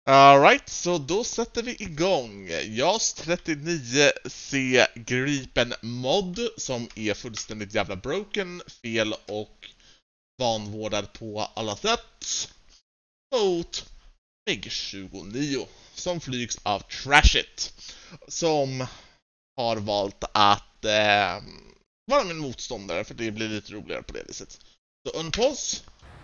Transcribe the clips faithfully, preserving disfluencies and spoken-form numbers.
Alright, så då sätter vi igång JAS trettionio C Gripen mod som är fullständigt jävla broken, fel och vanvårdad på alla sätt mot MiG tjugonio som flygs av Trashit som har valt att eh, vara min motståndare för det blir lite roligare på det viset. Så unpause.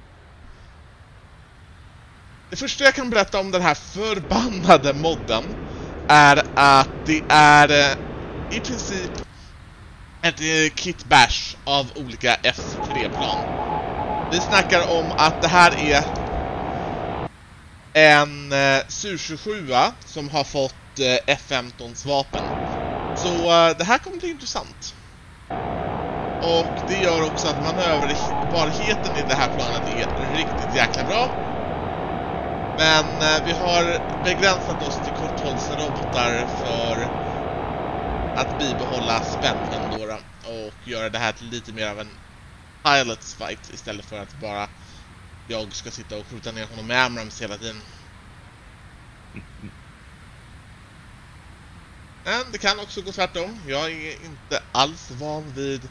Det första jag kan berätta om den här förbannade modden är att det är eh, i princip ett eh, kit bash av olika F tre-plan. Vi snackar om att det här är en eh, S U tjugosju som har fått eh, F femtons vapen. Så eh, det här kommer bli intressant. Och det gör också att manöverbarheten i det här planet är riktigt jäkla bra. Men eh, vi har begränsat oss till korthållsrobotar för att bibehålla spänningen då, då och göra det här till lite mer av en pilots fight istället för att bara jag ska sitta och skjuta ner honom med Amrams hela tiden. Men det kan också gå tvärtom. Jag är inte alls van vid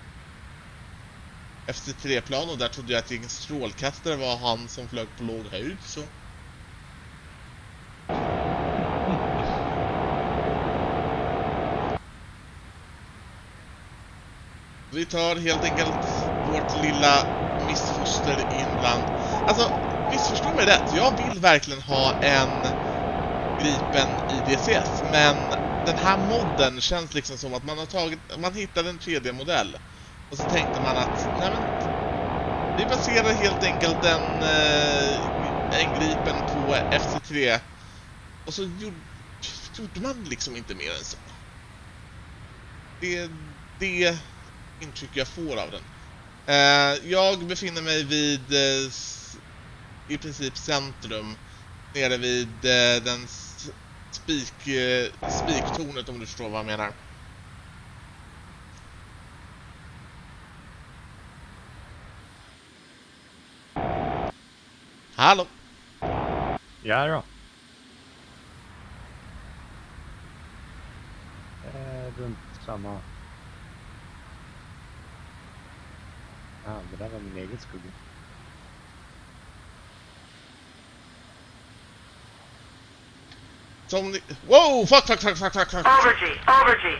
F C tre-plan och där trodde jag att en strålkastare var han som flög på låg höjd, så vi tar helt enkelt vårt lilla missfoster inland. Alltså, missförstå mig rätt. Jag vill verkligen ha en Gripen i D C S. Men den här modden känns liksom som att man har tagit... Man hittade en tre D-modell. Och så tänkte man att... Nej men... Vi baserar helt enkelt en, en Gripen på F C tre. Och så gjorde, gjorde man liksom inte mer än så. Det... det intryck jag får av den. Uh, jag befinner mig vid uh, i princip centrum nere vid uh, den spik, uh, spiktornet, om du förstår vad jag menar. Hallå? Ja då. Eh, runt samma. Ja, det där var min egen skugga. Som ni... Wow! Fuck, fuck, fuck, fuck, fuck, fuck! Overgy, overgy!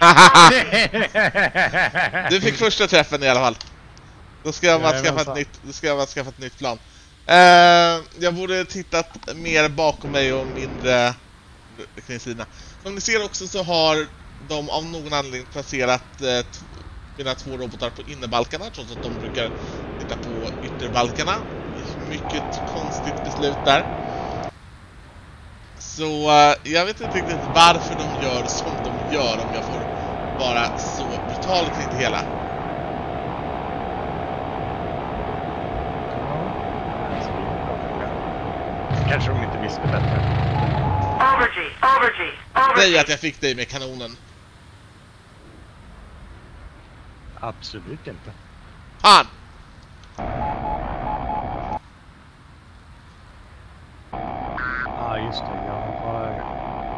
Du fick första träffen i alla fall. Då ska jag bara skaffa ett nytt, då ska jag bara skaffa ett nytt plan. Uh, jag borde tittat mer bakom mig och mindre kring sidorna. Som ni ser också så har de av någon anledning placerat uh, mina två robotar på innerbalkarna, trots att de brukar titta på ytterbalkarna. Mycket konstigt beslut där. Så uh, jag vet inte riktigt varför de gör som de gör, om jag får vara så brutal kring det hela. Kanske de inte visste bättre. Overgy, overgy, overgy! Säg att jag fick dig med kanonen. Absolut inte. Han! Ja, just det. Jag har...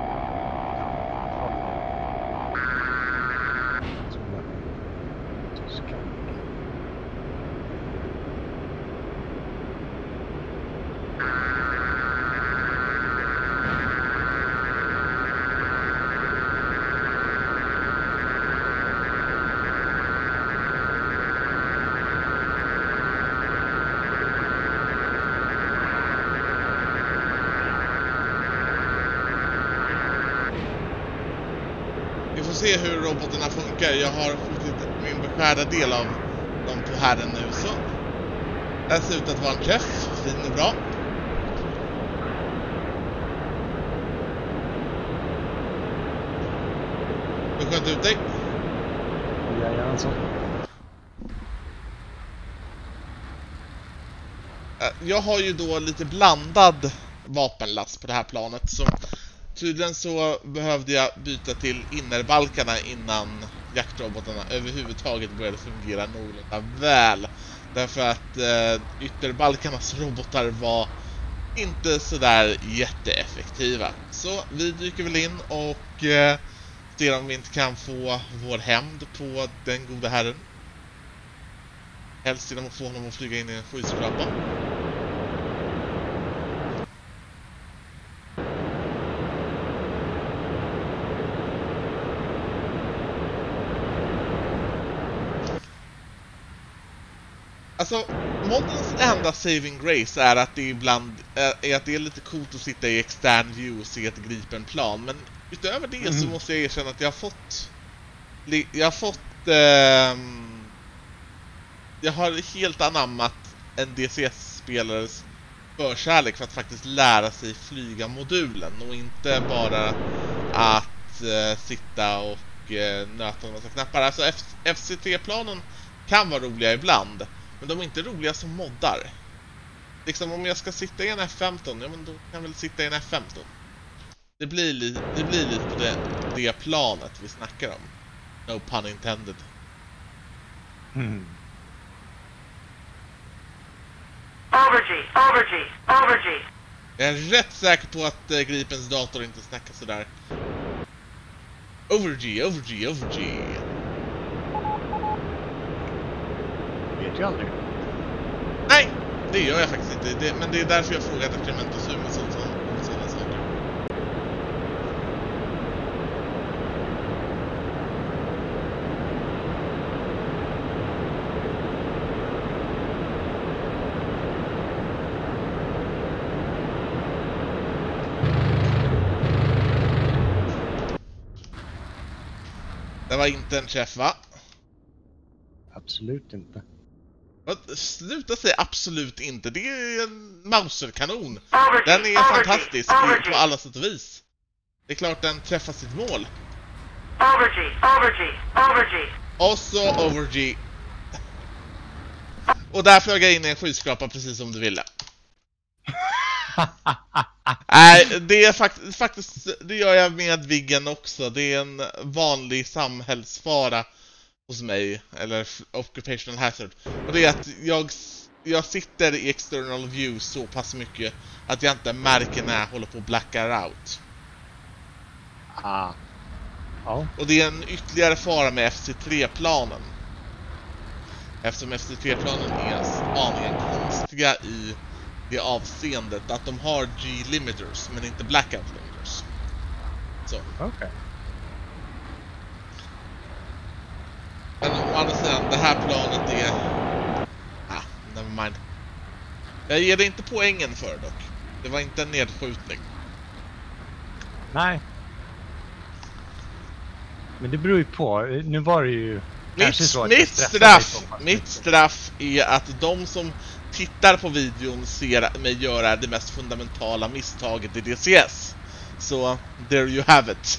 Se hur robotarna funkar. Jag har skjutit min beskärda del av dem på herren nu, så det ser ut att vara en träff. Fin och bra. Du sköt ut dig. Jajamensan. Jag har ju då lite blandad vapenlast på det här planet, så tydligen så behövde jag byta till innerbalkarna innan jaktrobotarna överhuvudtaget började fungera någorlunda väl. Därför att eh, ytterbalkarnas robotar var inte sådär jätteeffektiva. Så vi dyker väl in och eh, ser om vi inte kan få vår hämnd på den goda herren. Helst genom att få honom att flyga in i en skyskrapa. Alltså, moddens enda saving grace är att det ibland är att det är lite coolt att sitta i extern view och se ett Gripen-plan. Men utöver det mm. så måste jag erkänna att jag har fått... Jag har fått... Eh, jag har helt anammat en D C S-spelares förkärlek för att faktiskt lära sig flyga modulen. Och inte bara att eh, sitta och eh, nöta en massa knappar. Alltså F C T-planen kan vara roliga ibland. Men de är inte roliga som moddar. Liksom om jag ska sitta i en F femton, ja men då kan jag väl sitta i en F femton. Det blir, li det blir lite på det, det planet vi snackar om. No pun intended. Mm. Overgy, overgy, overgy. Jag är rätt säker på att äh, Gripens dator inte snackar sådär. Overgy, overgy, overgy. Vet jag aldrig. Nej, det gör jag faktiskt inte. Det, men det är därför jag frågat efter Clemento Zoom och sånt, sådana saker. Det var inte en träff, va? Absolut inte. Sluta säga absolut inte. Det är en Mauser-kanon. Overgy, Den är overgy, fantastisk overgy. på alla sätt och vis. Det är klart den träffar sitt mål. Overgy, overgy, overgy. Och så overgy. Och där flög jag in i en skyskrapa precis som du ville. Nej, det är fakt faktiskt det gör jag med Viggen också. Det är en vanlig samhällsfara hos mig, eller occupational hazard. Och det är att jag, jag sitter i external view så pass mycket att jag inte märker när jag håller på att blacka out. Ah. Ja. Och det är en ytterligare fara med F C tre-planen. Eftersom F C tre-planen är aningen konstiga i det avseendet att de har G-limiters men inte blackout limiters. Så. Okej. Okay. Men å andra sidan, det här planet är... Ah, never mind. Jag ger det inte poängen för dock. Det var inte en nedskjutning. Nej. Men det beror ju på. Nu var det ju... Mitt, så att mitt, straff, mitt straff är att de som tittar på videon ser mig göra det mest fundamentala misstaget i D C S. Så, there you have it.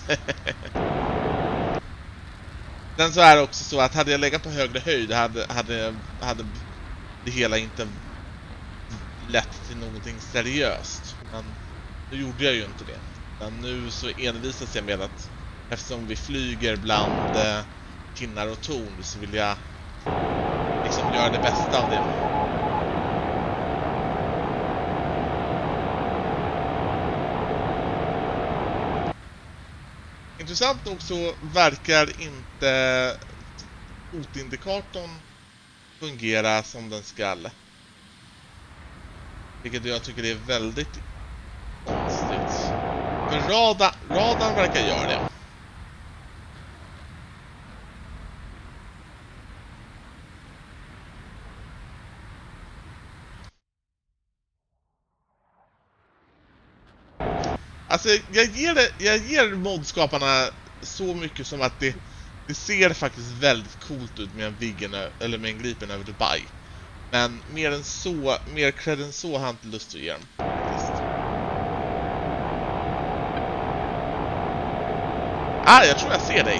Sen så är det också så att hade jag legat på högre höjd hade, hade, hade det hela inte lett till någonting seriöst. Men nu gjorde jag ju inte det. Men nu så envisas jag med att eftersom vi flyger bland eh, tinnar och torn så vill jag liksom göra det bästa av det. Intressant nog så verkar inte hotindikatorn fungera som den skall. Vilket jag tycker är väldigt konstigt. För radarn, radarn verkar göra det. Alltså jag ger, det, jag ger modskaparna så mycket som att det, det ser faktiskt väldigt coolt ut med en Viggen eller med en Gripen över Dubai. Men mer än så, mer cred än så har jag inte lust att ge dem. Ah, jag tror jag ser dig.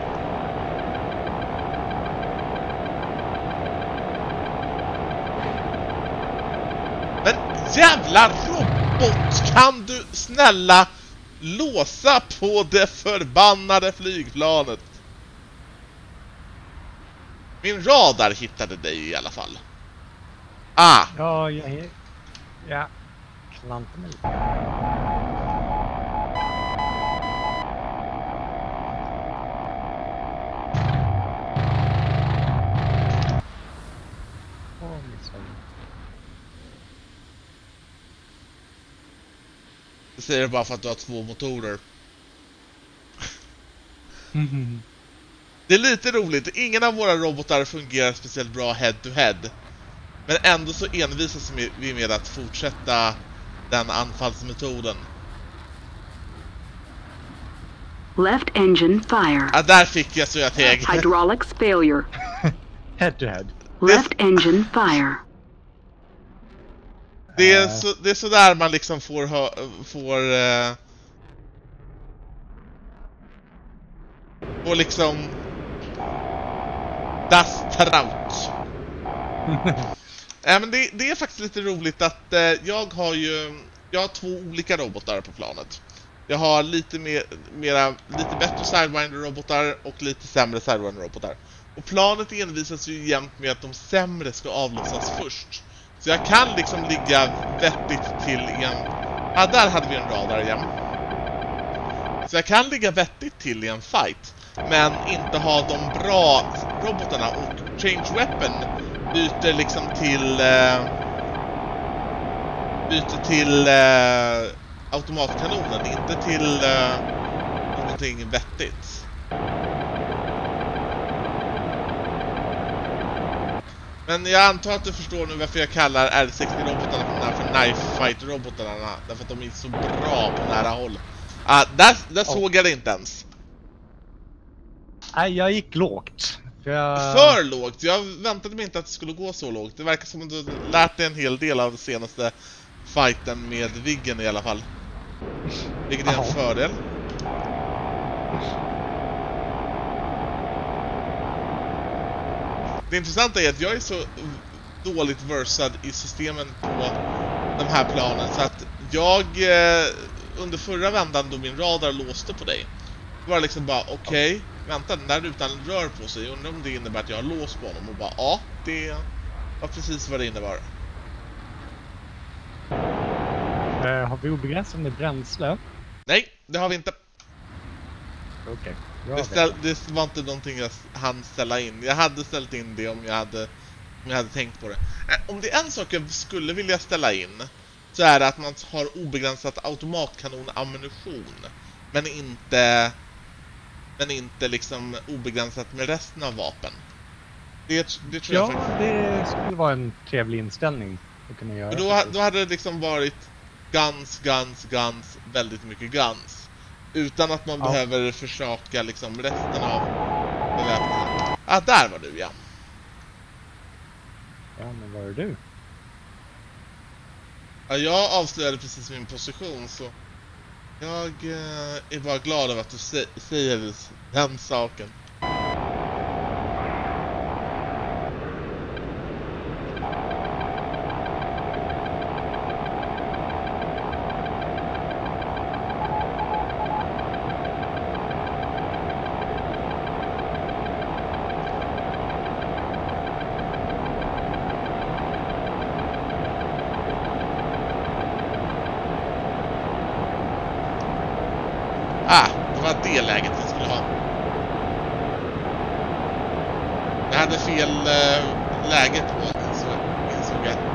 Men jävla robot, kan du snälla låsa på det förbannade flygplanet? Min radar hittade dig i alla fall. Ah. Ja, jag är... Ja. Lanta mig lite. Åh, missade. Det säger det bara för att du har två motorer. Mm. Det är lite roligt, ingen av våra robotar fungerar speciellt bra head to head. Men ändå så envisas vi med att fortsätta den anfallsmetoden. Left engine fire. Ja, där fick jag så jag teg. Hydraulics failure. Head to head. Left engine fire. Det är, så, det är så där man liksom får, hö, får, uh, får liksom das Traut. äh, men det, det är faktiskt lite roligt att uh, jag har ju jag har två olika robotar på planet. Jag har lite mer, mera, lite bättre Sidewinder-robotar och lite sämre Sidewinder-robotar. Och planet envisas ju jämt med att de sämre ska avlossas först. Så jag kan liksom ligga vettigt till i en... Ja, där hade vi en radar igen. Så jag kan ligga vettigt till i en fight, men inte ha de bra robotarna. Och Change Weapon byter liksom till... Eh, byter till eh, automatkanonen, inte till eh, någonting vettigt. Men jag antar att du förstår nu varför jag kallar R sextio-robotarna för Knife Fight-robotarna. Därför att de är så bra på nära håll. Ah, där där oh. såg jag det inte ens. Nej, jag gick lågt. För, jag... för lågt? Jag väntade mig inte att det skulle gå så lågt. Det verkar som att du lärt dig en hel del av den senaste fighten med Viggen i alla fall. Vilket är en oh. fördel. Det intressanta är att jag är så dåligt versad i systemen på de här planen så att jag eh, under förra vändan då min radar låste på dig var det liksom bara okej, okay, vänta, den där rutan rör på sig. Jag undrar om det innebär att jag har låst på honom och bara ja, det var precis vad det innebar. Uh, har vi obegränsat med bränsle? Nej, det har vi inte. Okej. Okay. Det, ställ, det var inte någonting jag hann ställa in. Jag hade ställt in det om jag hade, om jag hade tänkt på det. Om det är en sak jag skulle vilja ställa in så är det att man har obegränsat automatkanonammunition. Men inte men inte liksom obegränsat med resten av vapen. Det, det tror ja, jag faktiskt. Det skulle vara en trevlig inställning att kunna göra. Då, då hade det liksom varit guns, guns, guns, väldigt mycket guns. Utan att man ja. behöver försaka liksom resten av beväpningen. Ah, där var du, ja. Ja, men var är du? Ja, jag avslöjade precis min position, så jag eh, är bara glad över att du sä säger den saken. Ah, det var det läget jag skulle ha. Jag hade fel äh, läge på, så insåg jag.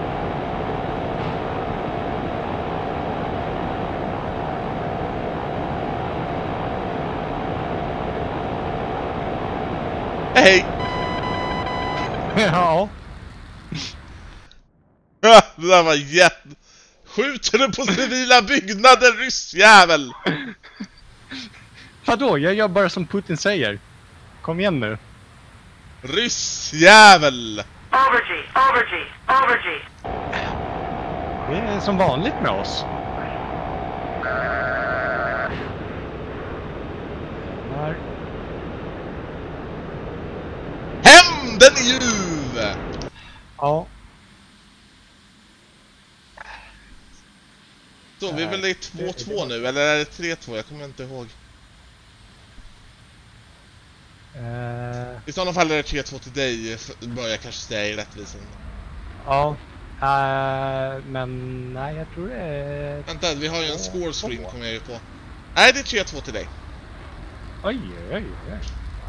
Hej! Ja. Ah, det där var jätte... Skjuter du på civila byggnader, ryssjävel? Vadå? Jag gör bara som Putin säger. Kom igen nu. Ryssjävel! Overgy, overgy, overgy. Det är som vanligt med oss. Där. Hämnden i ljuv! Ja. Så vi är väl i två två nu, eller är det tre två? Jag kommer inte ihåg. Uh... I sådana fall är det tre två till dig, börjar jag kanske säga i rättvisan. Ja, Uh, men nej, jag tror det är... Vänta, vi har ju en score screen kommer jag ju på. Nej, det är tre två till dig. Oj, oj, oj.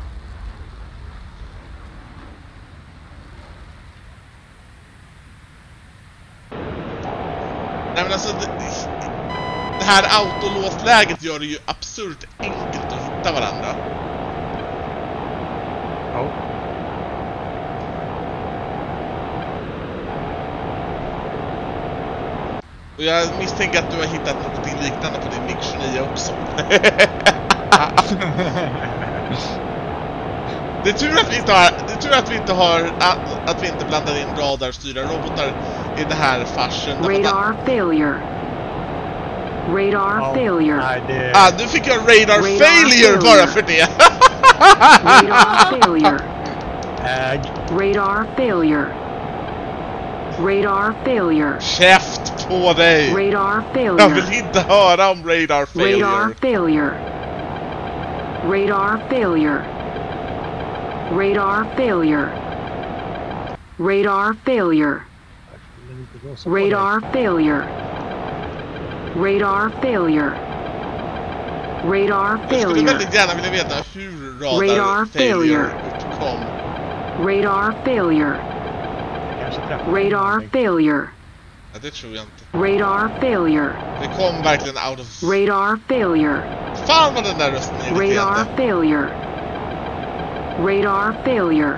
Nej men alltså, det, det här autolåsläget gör det ju absurt enkelt att hitta varandra. Ja. Och jag misstänker att du har hittat något liknande på din Mig tjugonio också. Det är tur att vi inte har, det är tur att vi inte har att vi inte blandar in radarstyrda robotar i det här farsen. Radar failure. Radar Ja, failure. nej, det... Ah, nu fick jag radar, Radar failure failure. bara för det. Radar failure. Äg. Radar failure. Radar failure. Käft på dig. Radar Jag vill failure. inte höra om radar failure. Radar failure. Radar failure. Radar failure. Radar failure. Radar failure. Radar failure. Radar Jag skulle failure. väldigt gärna vilja veta hur radar, Radar failure failure. uppkom. Radar failure. Kanske träffar Radar någonting. failure. Ja, det tror jag inte. Radar failure. Det kom verkligen out of... Radar failure. Fan vad den där rösten är Radar irriterande. failure. Radar failure.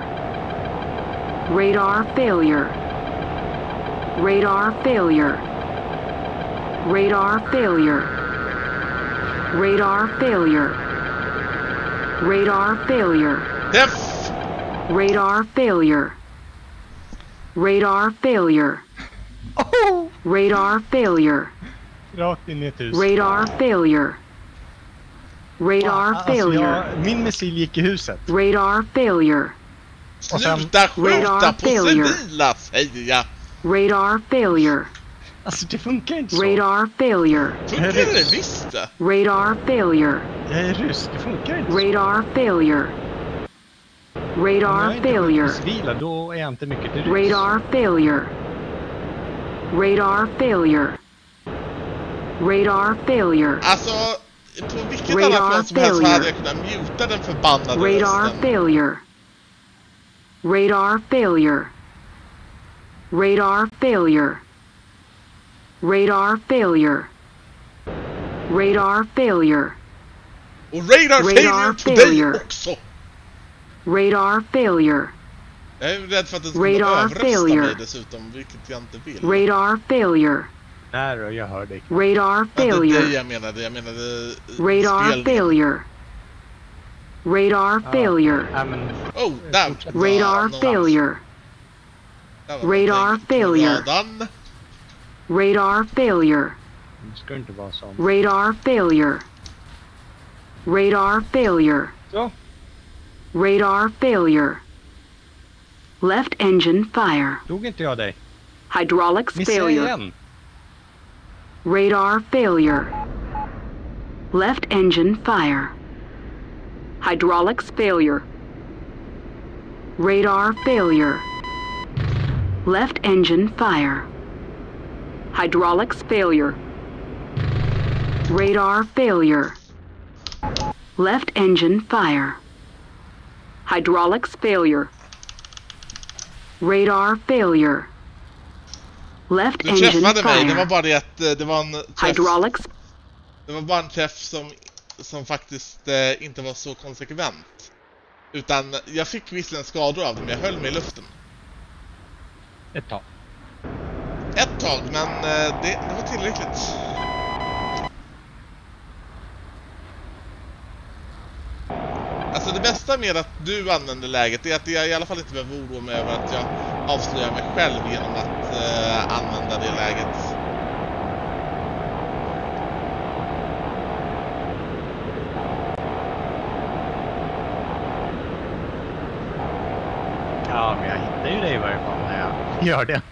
Radar failure. Radar failure. Radar failure. Radar failure. Radar failure. Def! Radar failure. Radar failure. Oh! Radar failure. Rakt in i ett hus. Radar failure. Radar Alltså, failure. jag, min missil gick i huset. Radar failure. Och sen- Sluta skjuta Radar på failure. civila, säger jag. Radar failure. Alltså det funkar inte så. Radar failure. Funkar det visst det? Radar failure. Jag är rysk, det funkar inte så. Radar failure. Om jag Radar inte skjuter failure. civila, då är jag inte mycket till rysk. Radar failure. Radar failure. Radar failure. Alltså, på vilket Radar annat plan som helst så failure. hade jag kunnat muta den förbannade Radar rösten. failure. Radar failure. Radar failure. Radar failure. Radar failure. Och radar, Radar failure på dig failure. också. Radar failure. Jag är rädd för att den skulle Radar överrösta failure. mig dessutom, vilket jag inte vill. Radar failure. Där, och jag hör dig. Radar Det var inte det failure. jag menade, jag menade eh, Radar spelningen. failure. Radar failure. Ja, men... Oh, där var Radar någon- failure. där var Radar någonting på failure. radarn. Radar failure. Det ska inte vara sånt. Radar failure. Radar failure. Så. Radar failure. Left engine fire. Dog inte jag dig? Hydraulics Missade jag failure. igen? Radar failure. Left engine fire. Hydraulics failure. Radar failure. Left engine fire. Hydraulics failure. Radar failure. Left engine fire. Hydraulics failure. Radar failure. Left Du engine träffade mig, det var fire. bara det att eh, det var en träff, Hydraulics. det var bara en träff som, som faktiskt eh, inte var så konsekvent. Utan jag fick visserligen skador av det, men jag höll mig i luften. Ett tag. Ett tag, men eh, det, det var tillräckligt. Alltså det bästa med att du använder läget är att jag i alla fall inte behöver oroa mig över att jag avslöjar mig själv genom att eh, använda det läget. Ja, men jag hittar ju dig i varje fall när jag gör det.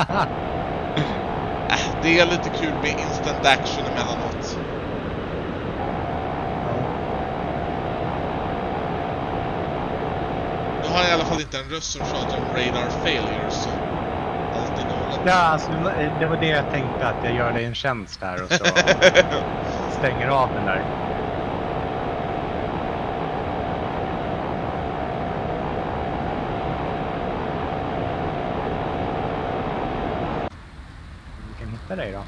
Äh, det är lite kul med instant action emellanåt. Nu har jag i alla fall inte en röst som pratar om radar failure, så allt är noll. Ja, alltså, det var det jag tänkte, att jag gör dig en tjänst här och så stänger av den där. Vi kan hitta dig då.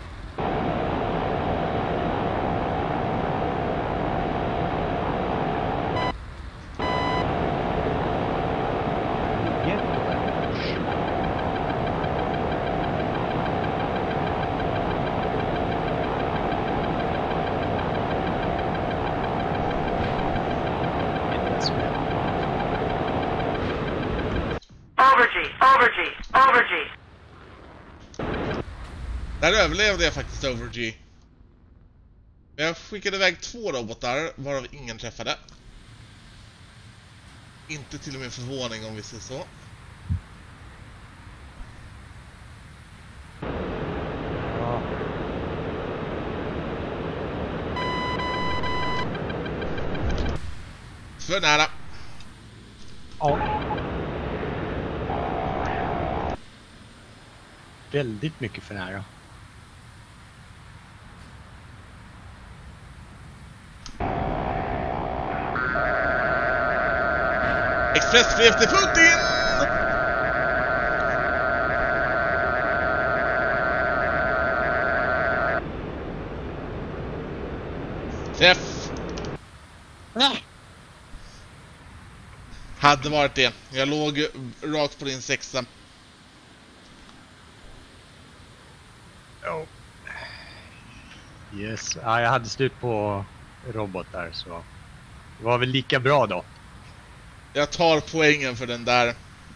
Där överlevde jag faktiskt Overg. Jag skickade iväg två robotar, varav ingen träffade. Inte till och med förvåning om vi ser så. Ja. För nära. Ja. Väldigt mycket för nära. Expressbrev till Putin! Träff! Nej. Hade varit det. Jag låg rakt på din sexa. Oh. Yes, ja, jag hade slut på robotar, så det var väl lika bra då. Jag tar poängen för den där.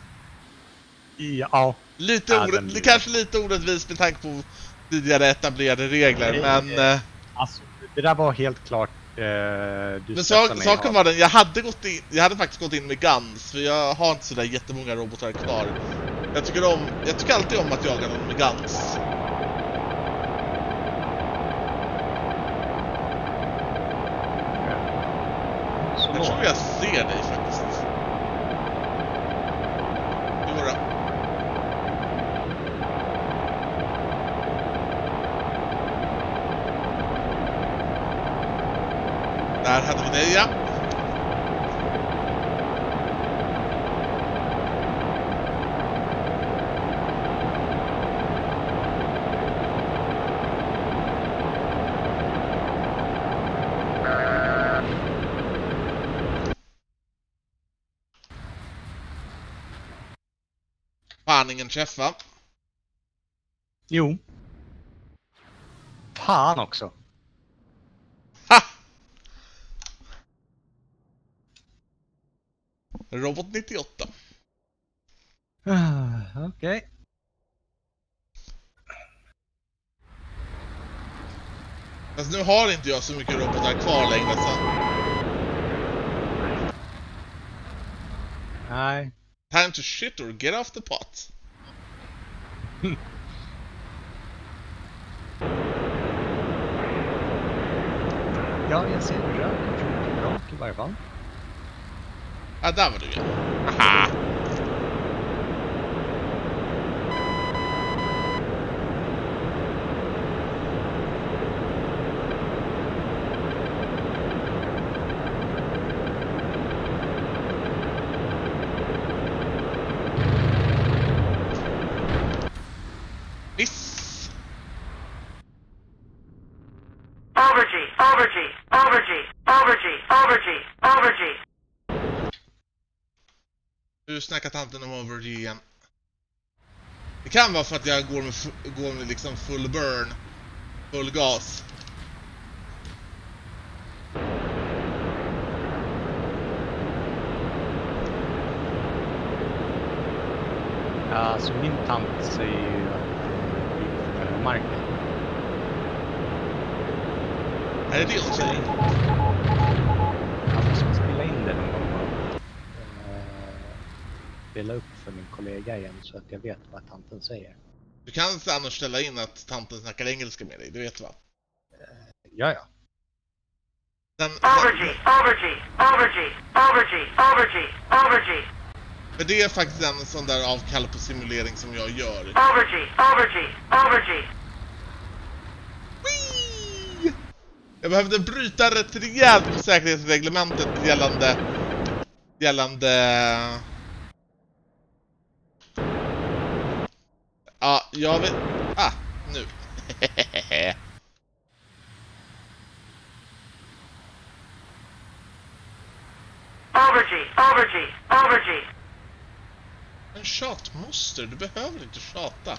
Ja. Lite Ja, orätt, den... kanske lite orättvist med tanke på tidigare etablerade regler, det, men... Eh, alltså, det där var helt klart... Eh, du men sak, saken var den, jag hade, gått in, jag hade faktiskt gått in med Guns, för jag har inte sådär jättemånga robotar kvar. Jag tycker, om, jag tycker alltid om att jaga någon med Guns. Så Jag tror jag ser dig faktiskt. Jodå. Där hade vi dig, ja. Fan, ingen träffa. Jo. Fan också. Ha! Robot nittioåtta. Ah, okej. Okay. Fast nu har inte jag så mycket robotar kvar längre, så... Nej. Time to shit or get off the pot. Ja, jag ser rök från brak i varje fall. Ja, där var du, ja. Aha! Miss! Overgy, overgy, overgy, overgy, overgy, overgy. Nu snackar tanten om Overg igen. Det kan vara för att jag går med, går med liksom full burn. Full gas. Ja, alltså min tant säger ju att det är marken. Är det det hon säger? Jag ska spela in det någon gång. Spela upp för min kollega igen så att jag vet vad tanten säger. Du kan annars ställa in att tanten snackar engelska med dig, du vet va? Ja, ja. Sen, Overgy, overgy, overgy, overgy, overgy, overgy. För det är faktiskt en sån där avkall på simulering som jag gör. Overgy, overgy, overgy. Whee! Jag behövde bryta rätt rejält på säkerhetsreglementet gällande... Gällande... Ja, jag vet... Ah, nu. Overgy, overgy, overgy. En tjatmonster, du behöver inte tjata.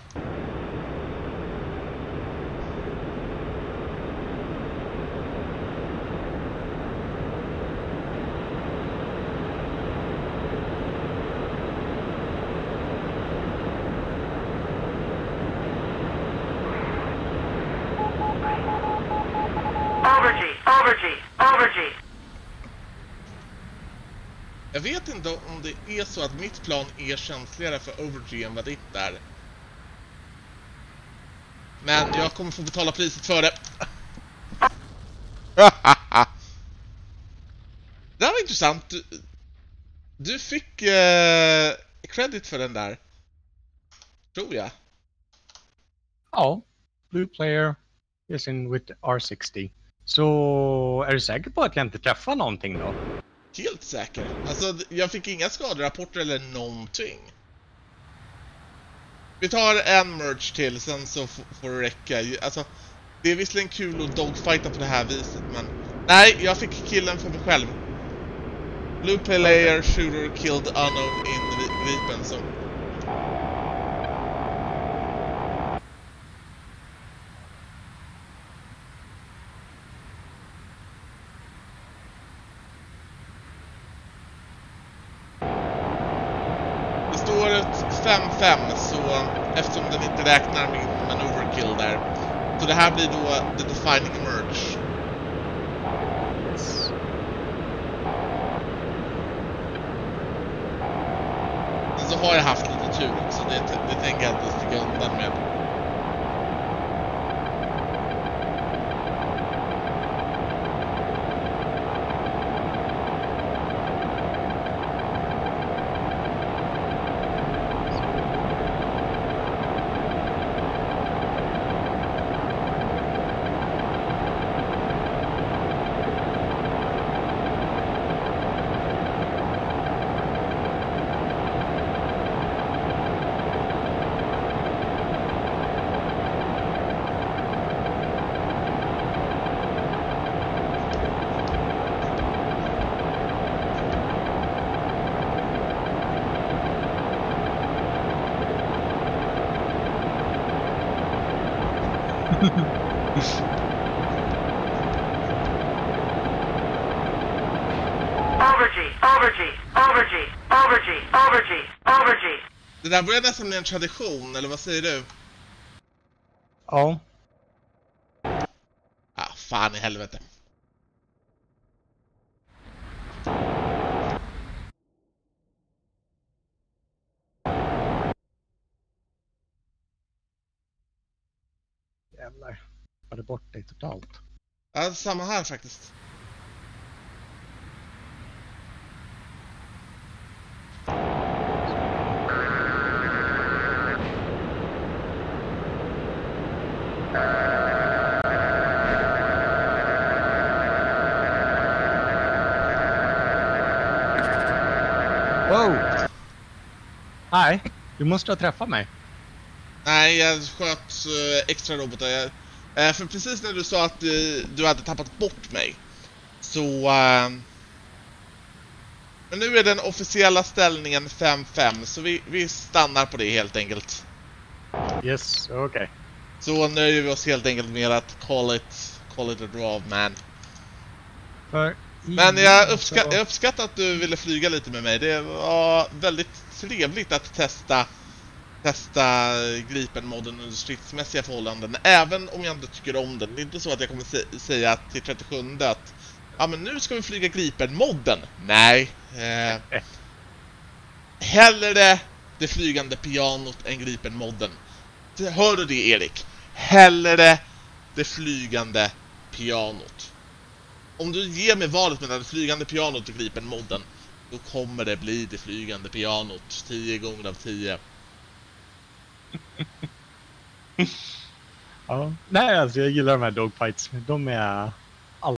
Overgy, overgy, overgy. Jag vet inte om det är så att mitt plan är känsligare för overgy än vad ditt är. Men jag kommer få betala priset för det. Det här var intressant. Du, du fick eh, credit för den där. Tror jag. Ja, Blue Player is in with R sextio. Så är du säker på att jag inte träffar någonting då? Helt säker. Alltså, jag fick inga skaderapporter eller någonting. Vi tar en merge till, sen så får det räcka. Alltså, det är visserligen kul att dogfighta på det här viset, men... Nej, jag fick killen för mig själv. Blue player shooter killed unknown in Gripen, så... fem fem, så eftersom den inte räknar min maneuverkill där. Så det här blir då the defining emerge. Yes. Men så har jag haft lite tur också, det, det tänker jag inte sticka undan med. Overgy, overgy, overgy, overgy, overgy, overgy. Det där börjar nästan bli en tradition, eller vad säger du? Ja. Ah, fan i helvete. Jävlar. Var det bort dig totalt? Ja, samma här faktiskt. Wow! Nej, du måste ha träffat mig. Nej, jag sköt uh, extra robotar. Jag, uh, för precis när du sa att uh, du hade tappat bort mig. Så... Uh, men nu är den officiella ställningen fem fem. Så vi, vi stannar på det helt enkelt. Yes, okej. Okay. Så nöjer vi oss helt enkelt med att call it, call it a draw, man. För Men jag, uppska jag uppskattar att du ville flyga lite med mig. Det var väldigt trevligt att testa testa Gripen-modden under stridsmässiga förhållanden. Även om jag inte tycker om den. Det är inte så att jag kommer sä säga till trettiosju att ja, men nu ska vi flyga Gripen-modden. Nej. Eh, hellre det flygande pianot än Gripen-modden. Hör du det, Erik? Hellre det flygande pianot. Om du ger mig valet mellan det flygande pianot och Gripen-modden, då kommer det bli det flygande pianot tio gånger av tio. Ja, nej alltså jag gillar de här dogfights. De är